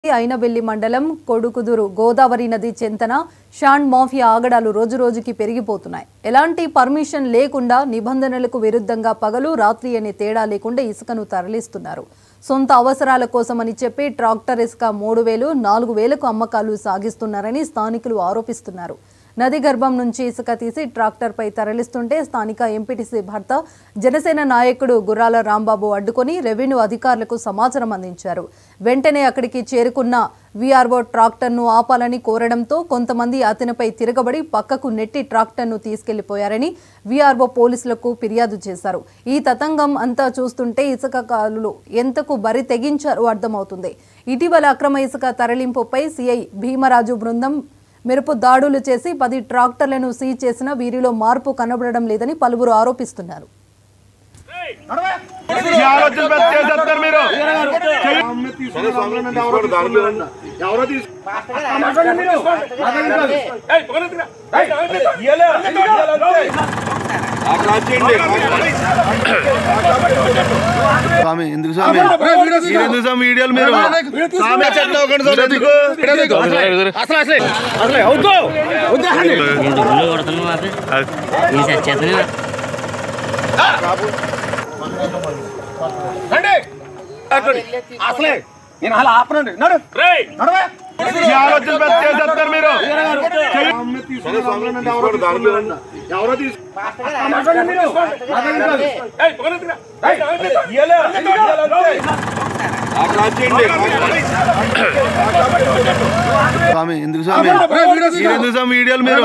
అయినబెల్లి మండలం కొడుకుదురు గోదావరి నది చెంతన షాండ్ మాఫియా ఆగడాలు రోజురోజుకి పెరిగిపోతున్నాయి. ఎలాంటి పర్మిషన్ లేకుండా నిబంధనలకు విరుద్ధంగా పగలు రాత్రి అనే తేడా లేకుండా ఇసుకను తరలిస్తున్నారు. సొంత అవసరాల కోసమని చెప్పి ట్రాక్టర్ ఇసుక 3000, 4000కు అమ్మకాలు సాగిస్తున్నారని స్థానికులు ఆరోపిస్తున్నారు. నది గర్భం నుంచి ఇసుక తీసి ట్రాక్టర్పై తరలిస్తుంటే స్థానిక ఎంపీటీసీ భర్త జనసేన నాయకుడు గుర్రాల రాంబాబు అడ్డుకొని రెవెన్యూ అధికారులకు సమాచారం అందించారు. వెంటనే అక్కడికి చేరుకున్న వీఆర్ఓ ట్రాక్టర్ను ఆపాలని కోరడంతో కొంతమంది అతనిపై తిరగబడి పక్కకు నెట్టి ట్రాక్టర్ను తీసుకెళ్లిపోయారని వీఆర్ఓ పోలీసులకు ఫిర్యాదు చేశారు. ఈ తతంగం అంతా చూస్తుంటే ఇసుక కాలులు ఎంతకు బరి తెగించారో అర్థమవుతుంది. ఇటీవల అక్రమ ఇసుక తరలింపుపై సిఐ భీమరాజు బృందం మెరుపు దాడులు చేసి 10 ట్రాక్టర్లను సీజ్ చేసిన వీరిలో మార్పు కనబడడం లేదని పలువురు ఆరోపిస్తున్నారు. వీడియోలు మీరు అసలే నేను అలా ఆపనండి ఎవరో వీడియోలు మీరు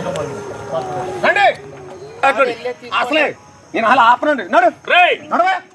అసలే నేను అలా ఆపనండి